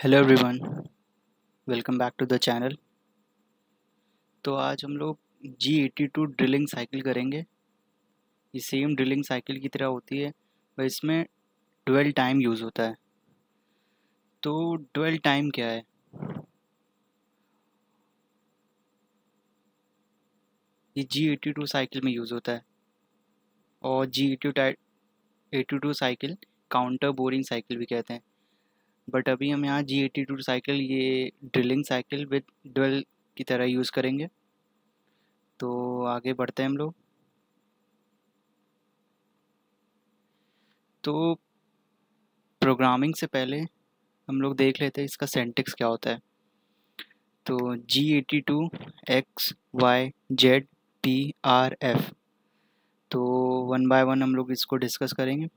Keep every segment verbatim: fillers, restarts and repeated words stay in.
Hello everyone, welcome back to the channel. तो आज हम लोग G eighty two drilling cycle करेंगे। ये सेम ड्रिलिंग साइकिल की तरह होती है, पर इसमें ड्वेल टाइम यूज़ होता है। तो ड्वेल टाइम क्या है? ये जी एटी टू साइकिल में यूज़ होता है। और G eighty two eighty two cycle counter boring cycle भी कहते हैं। बट अभी हम यहाँ जी एटी टू साइकिल ये ड्रिलिंग साइकिल विद ड्वेल की तरह यूज़ करेंगे। तो आगे बढ़ते हैं हम लोग। तो प्रोग्रामिंग से पहले हम लोग देख लेते हैं इसका सिंटैक्स क्या होता है। तो G eighty two X Y Z P R F. तो वन बाय वन हम लोग इसको डिस्कस करेंगे।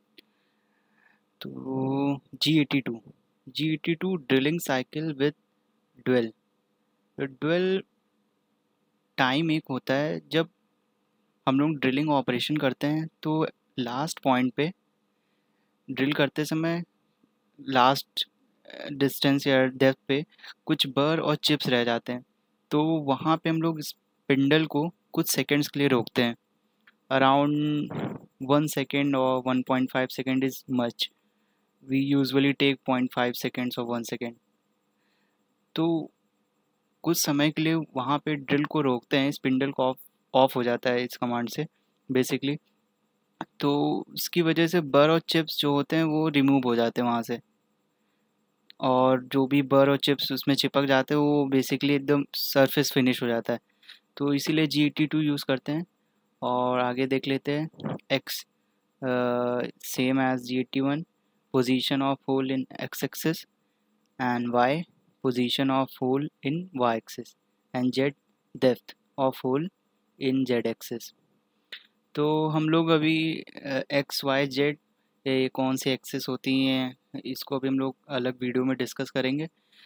तो G eighty two G eighty two drilling cycle with dwell. तो ड्वेल टाइम एक होता है जब हम लोग ड्रिलिंग ऑपरेशन करते हैं, तो लास्ट पॉइंट पे ड्रिल करते समय लास्ट डिस्टेंस या डेप्थ पे कुछ बर और चिप्स रह जाते हैं। तो वहाँ पे हम लोग स्पिंडल को कुछ सेकंड्स के लिए रोकते हैं। अराउंड वन सेकेंड और one point five second is much. We usually take point five seconds और वन सेकेंड। तो कुछ समय के लिए वहाँ पे ड्रिल को रोकते हैं, स्पिंडल को ऑफ ऑफ हो जाता है इस कमांड से बेसिकली। तो उसकी वजह से बर और चिप्स जो होते हैं वो रिमूव हो जाते हैं वहाँ से, और जो भी बर और चिप्स उसमें चिपक जाते हैं वो बेसिकली एकदम सरफेस फिनिश हो जाता है। तो इसीलिए जी एटी टू यूज़ करते हैं। और आगे देख लेते हैं। X same as G eighty one, position of hole in x axis, and y position of hole in y axis, and z depth of hole in z axis। तो हम लोग अभी एक्स वाई जेड ये कौन सी access होती हैं इसको अभी हम लोग अलग वीडियो में डिस्कस करेंगे।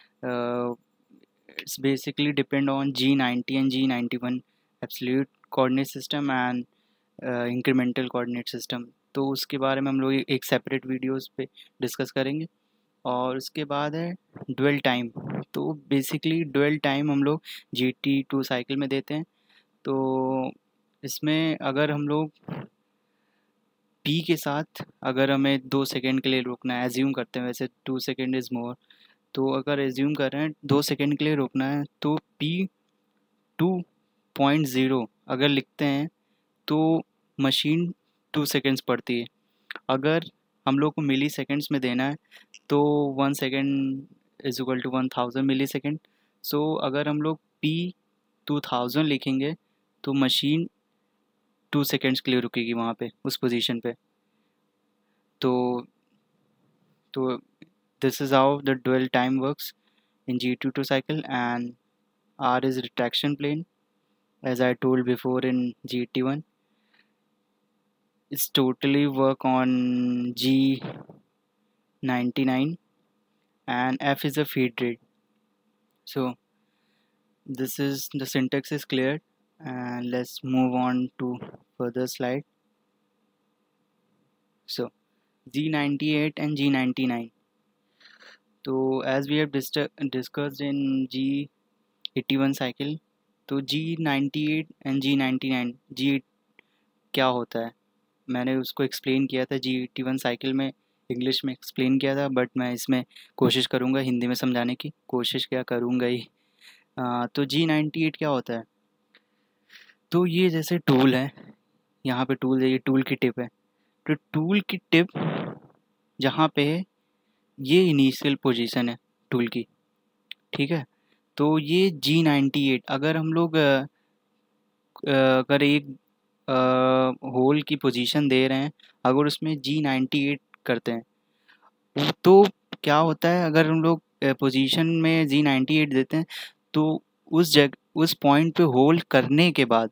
It's basically depend on G ninety and G ninety one absolute coordinate system and incremental coordinate system. तो उसके बारे में हम लोग एक सेपरेट वीडियोस पे डिस्कस करेंगे। और उसके बाद है ड्वेल टाइम। तो बेसिकली ड्वेल टाइम हम लोग जी टी टू साइकिल में देते हैं। तो इसमें अगर हम लोग पी के साथ अगर हमें दो सेकेंड के लिए रुकना है, एज्यूम करते हैं, वैसे टू सेकेंड इज़ मोर, तो अगर एज्यूम कर रहे हैं दो सेकेंड के लिए रुकना है तो पी टू पॉइंट ज़ीरो अगर लिखते हैं तो मशीन टू सेकेंड्स पड़ती है। अगर हम लोग को मिली सेकेंड्स में देना है तो one second is equal to one thousand millisecond. So अगर हम लोग पी टू थाउजेंड लिखेंगे तो मशीन टू सेकेंड्स के लिए रुकेगी वहाँ पे उस पोजीशन पे। तो तो this is how the dwell time works in G two two cycle, and R is retraction plane as I told before in G eighty one. It's totally work on G ninety-nine, and F is a feed rate. So this is the syntax is cleared, and let's move on to further slide. So G ninety-eight and G ninety-nine. So as we have dis discussed in G eighty one cycle, तो G ninety-eight and G ninety-nine, G क्या होता है मैंने उसको explain किया था G eighty one cycle में, English में एक्सप्लेन किया था, बट मैं इसमें कोशिश करूँगा हिंदी में समझाने की, कोशिश क्या करूँगा ही। आ, तो जी नाइंटी एट क्या होता है? तो ये जैसे टूल है, यहाँ पे टूल है, ये टूल की टिप है। तो टूल की टिप जहाँ पे है ये इनिशियल पोजीशन है टूल की, ठीक है। तो ये जी नाइंटी एट अगर हम लोग अगर एक होल की पोजीशन दे रहे हैं, अगर उसमें जी नाइंटी एट करते हैं तो क्या होता है, अगर हम लोग पोजीशन में जी नाइंटी एट देते हैं तो उस जगह उस पॉइंट पे होल्ड करने के बाद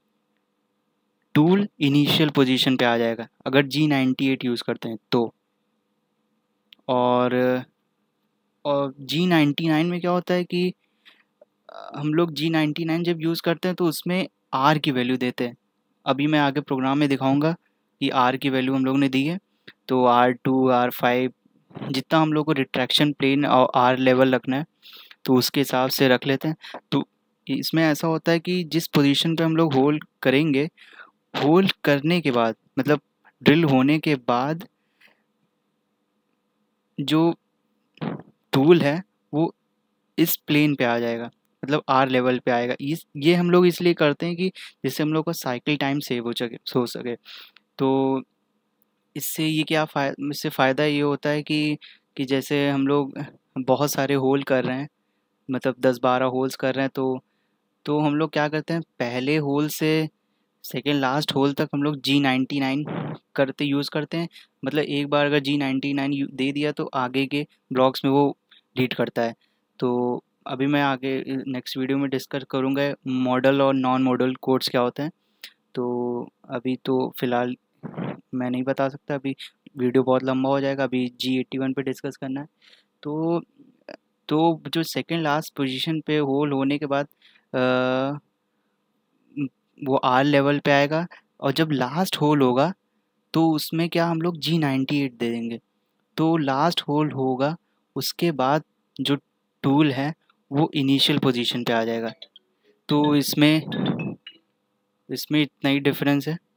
टूल इनिशियल पोजीशन पे आ जाएगा अगर जी नाइंटी एट यूज़ करते हैं तो। और और जी नाइंटी नाइन में क्या होता है कि हम लोग जी नाइंटी नाइन जब यूज़ करते हैं तो उसमें आर की वैल्यू देते हैं। अभी मैं आगे प्रोग्राम में दिखाऊंगा कि आर की वैल्यू हम लोग ने दी है। तो आर टू आर फाइव जितना हम लोग को रिट्रैक्शन प्लेन और आर लेवल रखना है तो उसके हिसाब से रख लेते हैं। तो इसमें ऐसा होता है कि जिस पोजीशन पे हम लोग होल करेंगे, होल करने के बाद मतलब ड्रिल होने के बाद जो टूल है वो इस प्लेन पे आ जाएगा, मतलब आर लेवल पे आएगा। इस ये हम लोग इसलिए करते हैं कि जिससे हम लोग का साइकिल टाइम सेव हो सके हो सके तो इससे ये क्या फ़ायदा इससे फ़ायदा ये होता है कि कि जैसे हम लोग बहुत सारे होल कर रहे हैं, मतलब दस बारह होल्स कर रहे हैं, तो तो हम लोग क्या करते हैं, पहले होल से सेकेंड लास्ट होल तक हम लोग जी नाइन्टी नाइन करते यूज़ करते हैं। मतलब एक बार अगर जी नाइन्टी नाइन दे दिया तो आगे के ब्लॉक्स में वो लीड करता है। तो अभी मैं आगे नेक्स्ट वीडियो में डिस्कस करूँगा मॉडल और नॉन मॉडल कोड्स क्या होते हैं। तो अभी तो फ़िलहाल मैं नहीं बता सकता, अभी वीडियो बहुत लंबा हो जाएगा। अभी जी एट्टी वन पे डिस्कस करना है। तो तो जो सेकंड लास्ट पोजीशन पे होल होने के बाद अ, वो आर लेवल पे आएगा, और जब लास्ट होल होगा तो उसमें क्या हम लोग जी नाइन्टी एट दे देंगे। तो लास्ट होल होगा उसके बाद जो टूल है वो इनिशियल पोजीशन पे आ जाएगा। तो इसमें इसमें इतना ही डिफरेंस है।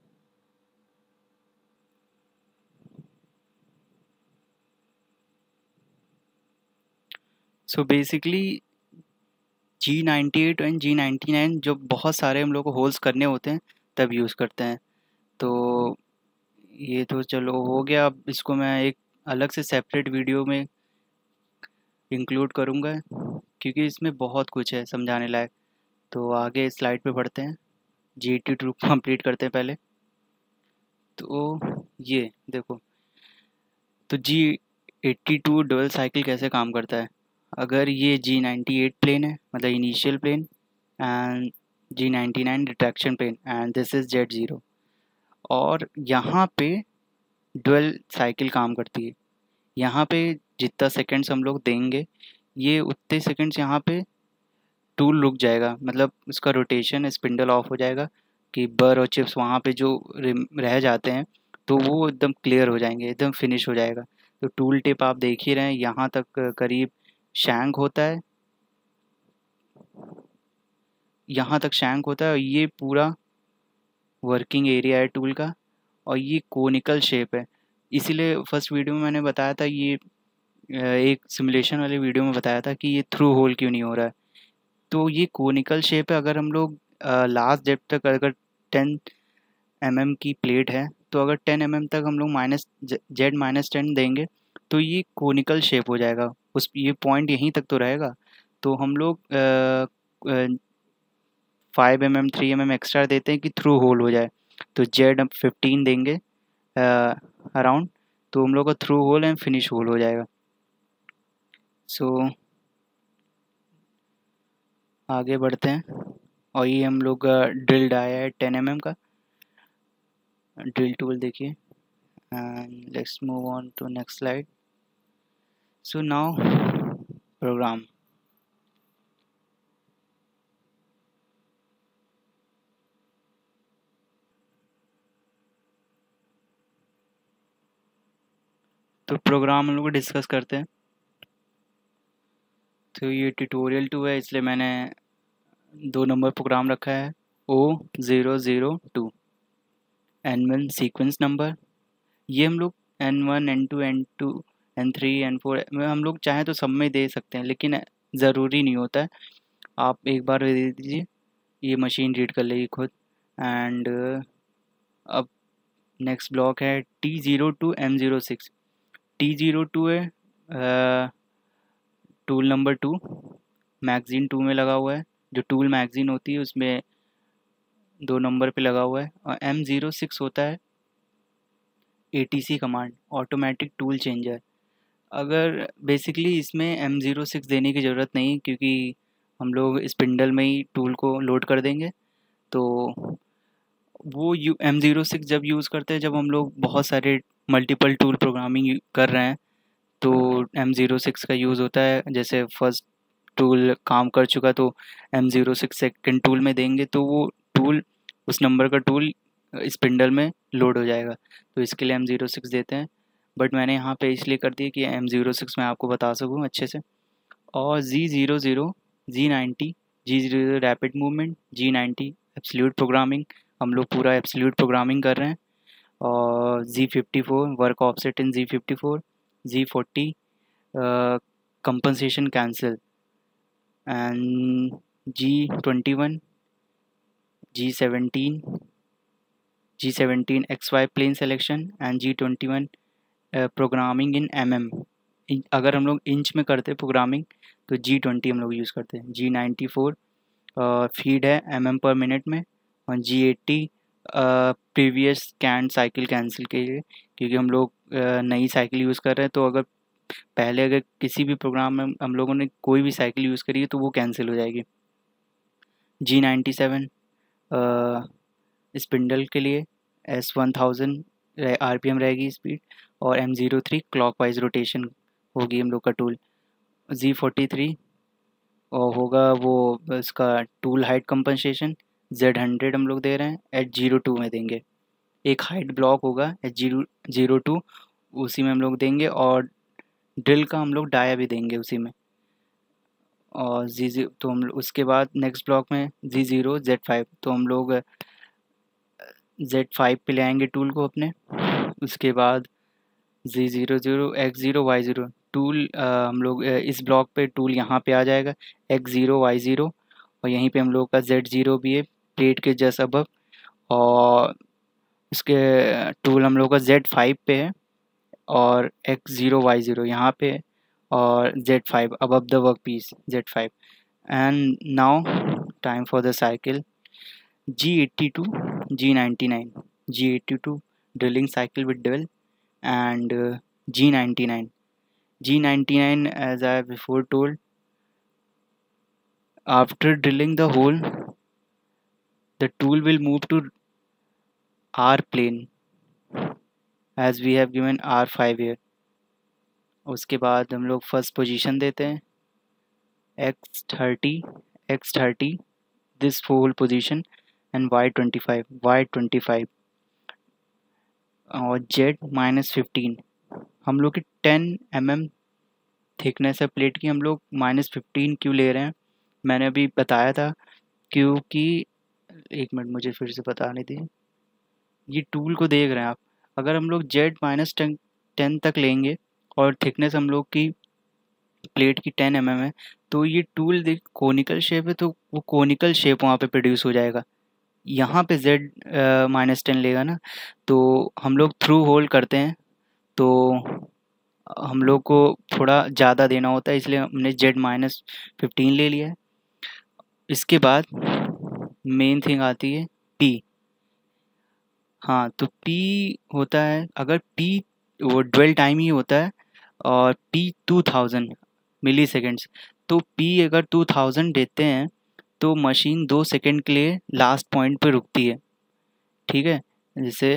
So basically G ninety eight and G ninety nine जो बहुत सारे हम लोग को होल्स करने होते हैं तब यूज़ करते हैं। तो ये तो चलो हो गया। अब इसको मैं एक अलग से सेपरेट वीडियो में इंक्लूड करूँगा क्योंकि इसमें बहुत कुछ है समझाने लायक। तो आगे स्लाइड पे बढ़ते हैं, जी एट्टी टू कंप्लीट करते हैं पहले। तो ये देखो, तो G eighty two dual cycle कैसे काम करता है। अगर ये जी नाइन्टी एट प्लेन है, मतलब initial plane, and G ninety nine retraction plane, and this is Z zero, और यहाँ पे डुअल साइकिल काम करती है। यहाँ पे जितना सेकंड्स हम लोग देंगे, ये उतने सेकंड्स यहाँ पे टूल रुक जाएगा, मतलब उसका रोटेशन स्पिंडल ऑफ हो जाएगा कि बर और चिप्स वहाँ पे जो रह जाते हैं तो वो एकदम क्लियर हो जाएंगे, एकदम फिनिश हो जाएगा। तो टूल टिप आप देख ही रहे हैं, यहाँ तक करीब शैंक होता है, यहाँ तक शैंक होता है, और ये पूरा वर्किंग एरिया है टूल का, और ये कोनिकल शेप है। इसीलिए फर्स्ट वीडियो में मैंने बताया था, ये एक सिमुलेशन वाले वीडियो में बताया था कि ये थ्रू होल क्यों नहीं हो रहा है। तो ये कोनिकल शेप है। अगर हम लोग लास्ट डेप्थ तक अगर टेन एम एम की प्लेट है तो अगर टेन एम एम तक हम लोग माइनस जेड माइनस टेन देंगे तो ये कोनिकल शेप हो जाएगा, उस ये पॉइंट यहीं तक तो रहेगा। तो हम लोग five M M three M M extra देते हैं कि थ्रू होल हो जाए। तो जेड फिफ्टीन देंगे अराउंड, तो हम लोग का through hole and finish hole हो जाएगा। सो so, आगे बढ़ते हैं, और ये हम लोग ड्रिल्ड आया है टेन एम एम का ड्रिल टूल देखिए, and let's move on to next slide. So now program. तो प्रोग्राम हम लोग डिस्कस करते हैं। तो ये ट्यूटोरियल टू है, इसलिए मैंने दो नंबर प्रोग्राम रखा है, O zero zero two, N one sequence number. ये हम लोग N one N two N two N three N four हम लोग चाहें तो सब में दे सकते हैं, लेकिन ज़रूरी नहीं होता है। आप एक बार दे दीजिए, ये मशीन रीड कर लेगी खुद। एंड अब नेक्स्ट ब्लॉक है T zero two M zero six. T zero two है tool number two, magazine two में लगा हुआ है। जो टूल मैगज़ीन होती है उसमें दो नंबर पे लगा हुआ है। और एम ज़ीरो सिक्स होता है A T C command, automatic tool changer. अगर बेसिकली इसमें एम ज़ीरो सिक्स देने की ज़रूरत नहीं, क्योंकि हम लोग स्पिंडल में ही टूल को लोड कर देंगे। तो वो यू एम ज़ीरो सिक्स जब यूज़ करते हैं जब हम लोग बहुत सारे मल्टीपल टूल प्रोग्रामिंग कर रहे हैं, तो एम ज़ीरो सिक्स का यूज़ होता है। जैसे फर्स्ट टूल काम कर चुका तो M zero six second tool में देंगे तो वो टूल उस नंबर का टूल स्पिंडल में लोड हो जाएगा। तो इसके लिए एम ज़ीरो सिक्स देते हैं। बट मैंने यहाँ पे इसलिए कर दिया कि एम ज़ीरो सिक्स मैं आपको बता सकूँ अच्छे से। और G zero zero, G ninety, G zero rapid movement, G ninety absolute programming, हम लोग पूरा एब्सोल्यूट प्रोग्रामिंग कर रहे हैं। और G fifty four work offset in G fifty four, G forty compensation cancel, and G twenty one, G seventeen, G seventeen X Y plane selection, and G twenty one programming in M M. अगर हम लोग inch में करते programming तो G twenty हम लोग use करते हैं। जी नाइन्टी फोर फीड है एम एम पर मिनट में, और G eighty previous canned cycle cancel के लिए, क्योंकि हम लोग uh, नई साइकिल यूज़ कर रहे हैं। तो अगर पहले अगर किसी भी प्रोग्राम में हम लोगों ने कोई भी साइकिल यूज़ करी है तो वो कैंसिल हो जाएगी। जी नाइन्टी सेवन स्पिंडल के लिए, S one thousand R P M रहेगी स्पीड, और M zero three clockwise rotation होगी हम लोग का टूल। जी फोर्टी थ्री और होगा वो इसका tool height compensation, Z hundred हम लोग दे रहे हैं, एच जीरो टू में देंगे। एक हाइट ब्लॉक होगा एच जीरो जीरो टू, उसी में हम लोग देंगे, और ड्रिल का हम लोग डाया भी देंगे उसी में। और जी जी तो हम उसके बाद नेक्स्ट ब्लॉक में जी ज़ीरो जेड फाइव, तो हम लोग जेड फाइव पे ले आएंगे टूल को अपने। उसके बाद G zero zero X zero Y zero tool, हम लोग अ, इस ब्लॉक पे टूल यहाँ पे आ जाएगा, एक्स ज़ीरो वाई ज़ीरो, और यहीं पे हम लोग का जेड ज़ीरो भी है प्लेट के जस्ट अबव, और इसके टूल हम लोग का जेड फाइव पे है, और एक्स ज़ीरो वाई ज़ीरो यहाँ पे है, और Z five above the workpiece Z five. And now time for the cycle G eighty two, G ninety nine, G eighty two drilling cycle with drill, and uh, G ninety-nine. G ninety-nine, as I before told, after drilling the hole, the tool will move to R plane, as we have given R five here. उसके बाद हम लोग first position देते हैं X thirty, X thirty this whole position, and Y twenty five, Y twenty five, और Z minus fifteen. हम लोग की टेन एम एम थिकनेस है प्लेट की, हम लोग माइनस फिफ्टीन क्यों ले रहे हैं मैंने अभी बताया था, क्योंकि एक मिनट मुझे फिर से बताने दीजिए। ये टूल को देख रहे हैं आप, अगर हम लोग जेड माइनस टेन टेन तक लेंगे और थिकनेस हम लोग की प्लेट की टेन एम एम है, तो ये टूल देख कोनिकल शेप है, तो वो कोनिकल शेप वहाँ पे प्रोड्यूस हो जाएगा। यहाँ पे जेड माइनस टेन लेगा ना, तो हम लोग थ्रू होल करते हैं, तो हम लोग को थोड़ा ज़्यादा देना होता है, इसलिए हमने जेड माइनस फिफ्टीन ले लिया है। इसके बाद मेन थिंग आती है पी। हाँ, तो पी होता है, अगर पी वो ड्वेल टाइम ही होता है, और P two thousand milliseconds, तो पी अगर टू थाउजेंड देते हैं तो मशीन दो सेकेंड के लिए लास्ट पॉइंट पे रुकती है। ठीक है, जैसे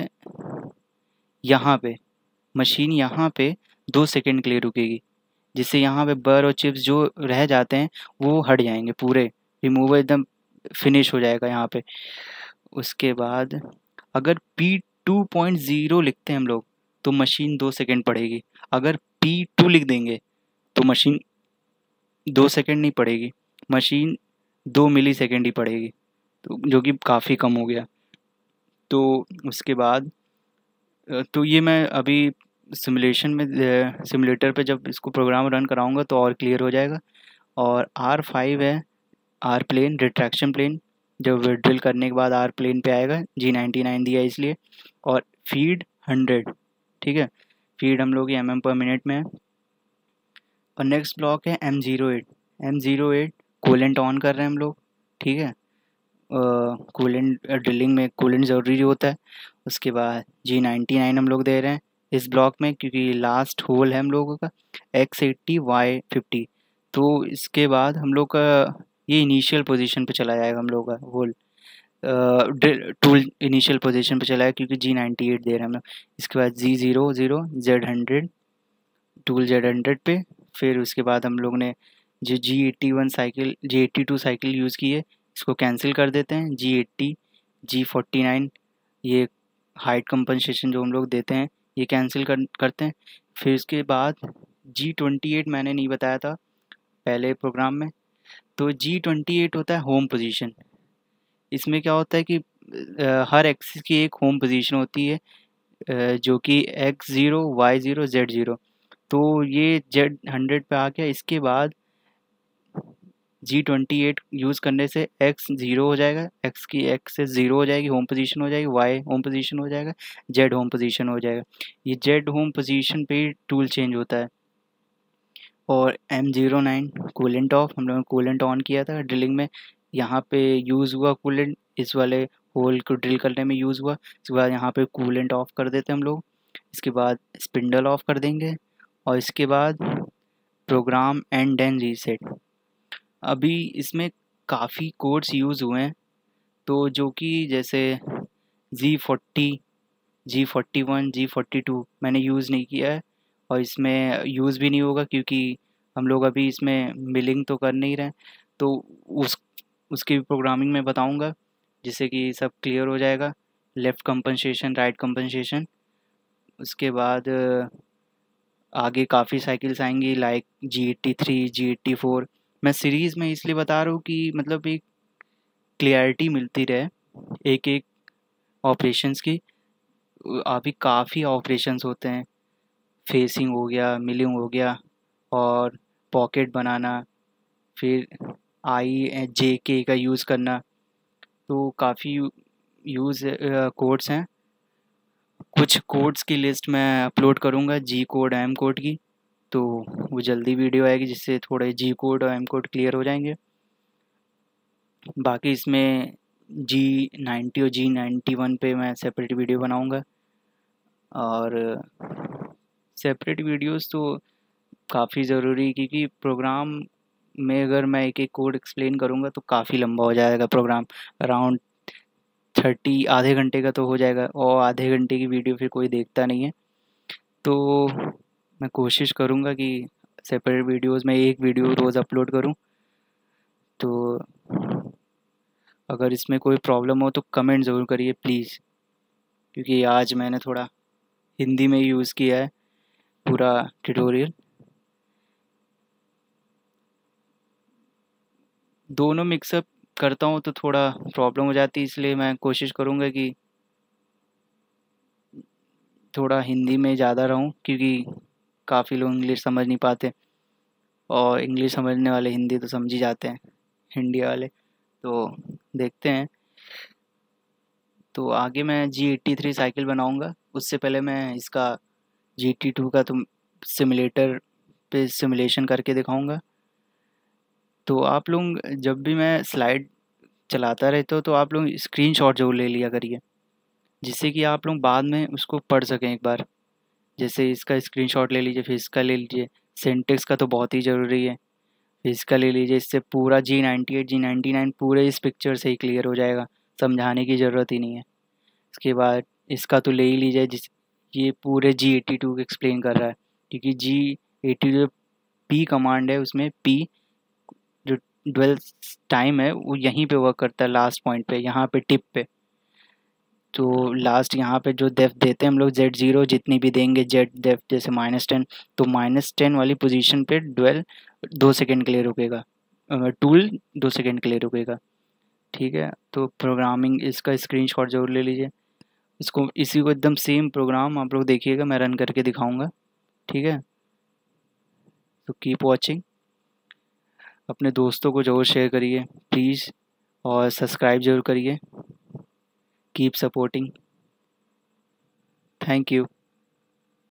यहाँ पे मशीन यहाँ पे दो सेकेंड के लिए रुकेगी, जिससे यहाँ पे बर और चिप्स जो रह जाते हैं वो हट जाएंगे, पूरे रिमूव एकदम फिनिश हो जाएगा यहाँ पे। उसके बाद अगर पी टू पॉइंट ज़ीरो लिखते हैं हम लोग तो मशीन दो सेकेंड पड़ेगी, अगर पी टू लिख देंगे तो मशीन दो सेकेंड नहीं पड़ेगी, मशीन दो मिली सेकेंड ही पड़ेगी, तो जो कि काफ़ी कम हो गया। तो उसके बाद तो ये मैं अभी सिमुलेशन में सिमुलेटर पे जब इसको प्रोग्राम रन कराऊंगा तो और क्लियर हो जाएगा। और आर फाइव है आर प्लेन रिट्रैक्शन प्लेन, जब ड्रिल करने के बाद आर प्लेन पे आएगा, जी नाइन्टी नाइन दिया है इसलिए। और फीड हंड्रेड, ठीक है, फीड हम लोग एम एम पर मिनट में है। और नेक्स्ट ब्लॉक है M zero eight, M zero eight coolant on कर रहे हैं हम लोग, ठीक है, कूलेंट ड्रिलिंग में कूलेंट ज़रूरी होता है। उसके बाद जी नाइन्टी नाइन हम लोग दे रहे हैं इस ब्लॉक में, क्योंकि लास्ट होल है हम लोगों का एक्स एट्टी वाई फिफ्टी। तो इसके बाद हम लोग का ये इनिशियल पोजीशन पे चला जाएगा हम लोग का होल, टूल इनिशियल पोजीशन पे चला है, क्योंकि जी नाइन्टी एट दे रहे हैं हम लोग। इसके बाद G zero zero Z hundred, tool Z hundred पे। फिर उसके बाद हम लोग ने जो G eighty one cycle G eighty two cycle use की है, इसको कैंसिल कर देते हैं। G eighty, G forty nine, ये हाइट कंपनसेशन जो हम लोग देते हैं ये कैंसिल कर करते हैं। फिर इसके बाद जी ट्वेंटी एट मैंने नहीं बताया था पहले प्रोग्राम में, तो जी ट्वेंटी एट होता है होम पोजीशन। इसमें क्या होता है कि अ, हर एक्सिस की एक होम पोजीशन होती है, अ, जो कि X zero Y zero Z zero. तो ये जेड हंड्रेड पे आ गया। इसके बाद जी ट्वेंटी एट यूज़ करने से एक्स ज़ीरो हो जाएगा, एक्स की एक्स से ज़ीरो हो जाएगी, होम पोजीशन हो जाएगी, वाई होम पोजीशन हो जाएगा, जेड होम पोजीशन हो जाएगा। ये जेड होम पोजीशन पे ही टूल चेंज होता है। और M zero nine coolant off, हम लोगों ने कूलेंट ऑन किया था ड्रिलिंग में, यहाँ पे यूज़ हुआ कूलेंट, इस वाले होल को ड्रिल करने में यूज़ हुआ। इसके बाद यहाँ पे कूलेंट ऑफ कर देते हैं हम लोग। इसके बाद स्पिंडल ऑफ कर देंगे और इसके बाद प्रोग्राम एंड देन रीसेट। अभी इसमें काफ़ी कोड्स यूज़ हुए हैं, तो जो कि जैसे G forty, G forty one, G forty two मैंने यूज़ नहीं किया है और इसमें यूज़ भी नहीं होगा, क्योंकि हम लोग अभी इसमें मिलिंग तो कर नहीं रहे। तो उस उसकी प्रोग्रामिंग में बताऊंगा, जिससे कि सब क्लियर हो जाएगा। Left compensation, right compensation. उसके बाद अ, आगे काफ़ी साइकिल्स आएंगी like G eighty three, G eighty four. मैं सीरीज़ में इसलिए बता रहा हूँ कि मतलब एक क्लियरिटी मिलती रहे एक एक ऑपरेशंस की। अभी काफ़ी ऑपरेशंस होते हैं, फेसिंग हो गया, मिलिंग हो गया, और पॉकेट बनाना, फिर आई जे के का यूज़ करना। तो काफ़ी यूज़ कोड्स हैं। कुछ कोड्स की लिस्ट मैं अपलोड करूँगा, जी कोड, एम कोड की, तो वो जल्दी वीडियो आएगी, जिससे थोड़े जी कोड और एम कोड क्लियर हो जाएंगे। बाकी इसमें जी नाइन्टी और जी नाइन्टी वन पे मैं सेपरेट वीडियो बनाऊँगा। और सेपरेट वीडियोस तो काफ़ी ज़रूरी, क्योंकि प्रोग्राम में अगर मैं एक एक कोड एक्सप्लेन करूँगा तो काफ़ी लंबा हो जाएगा प्रोग्राम। अराउंड थर्टी, आधे घंटे का तो हो जाएगा, और आधे घंटे की वीडियो फिर कोई देखता नहीं है। तो मैं कोशिश करूँगा कि सेपरेट वीडियोस में एक वीडियो रोज़ अपलोड करूँ। तो अगर इसमें कोई प्रॉब्लम हो तो कमेंट ज़रूर करिए प्लीज़, क्योंकि आज मैंने थोड़ा हिंदी में यूज़ किया है पूरा ट्यूटोरियल। दोनों मिक्सअप करता हूँ तो थोड़ा प्रॉब्लम हो जाती है, इसलिए मैं कोशिश करूँगा कि थोड़ा हिंदी में ज़्यादा रहूँ, क्योंकि काफ़ी लोग इंग्लिश समझ नहीं पाते, और इंग्लिश समझने वाले हिंदी तो समझ ही जाते हैं, हिंदी वाले। तो देखते हैं। तो आगे मैं जी एट्टी थ्री साइकिल बनाऊँगा, उससे पहले मैं इसका जी टी टू का तो सिमुलेटर पे सिमुलेशन करके दिखाऊँगा। तो आप लोग जब भी मैं स्लाइड चलाता रहता हूँ तो आप लोग स्क्रीनशॉट ज़रूर ले लिया करिए, जिससे कि आप लोग बाद में उसको पढ़ सकें एक बार। जैसे इसका स्क्रीनशॉट ले लीजिए, फिर इसका ले लीजिए। सिंटेक्स का तो बहुत ही ज़रूरी है, फिर इसका ले लीजिए। इससे पूरा G ninety eight, G ninety nine पूरे इस पिक्चर से ही क्लियर हो जाएगा, समझाने की ज़रूरत ही नहीं है। इसके बाद इसका तो ले ही लीजिए, जिस ये पूरे जी एट्टी टू एक्सप्लेन कर रहा है, क्योंकि जी एट्टी जो पी कमांड है, उसमें पी जो ड्वेल टाइम है वो यहीं पे वर्क करता है, लास्ट पॉइंट पे, यहाँ पे टिप पे। तो लास्ट यहाँ पे जो डेप्थ देते हैं हम लोग, जेड ज़ीरो जितनी भी देंगे, जेड डेप्थ जैसे माइनस टेन, तो माइनस टेन वाली पोजीशन पे ड्वेल दो सेकंड के लिए रुकेगा, टूल दो सेकंड के लिए रुकेगा। ठीक है, तो प्रोग्रामिंग इसका स्क्रीनशॉट जरूर ले लीजिए। इसको इसी को एकदम सेम प्रोग्राम आप लोग देखिएगा, मैं रन करके दिखाऊंगा। ठीक है, तो कीप वॉचिंग। अपने दोस्तों को ज़रूर शेयर करिए प्लीज़, और सब्सक्राइब ज़रूर करिए। Keep supporting. Thank you.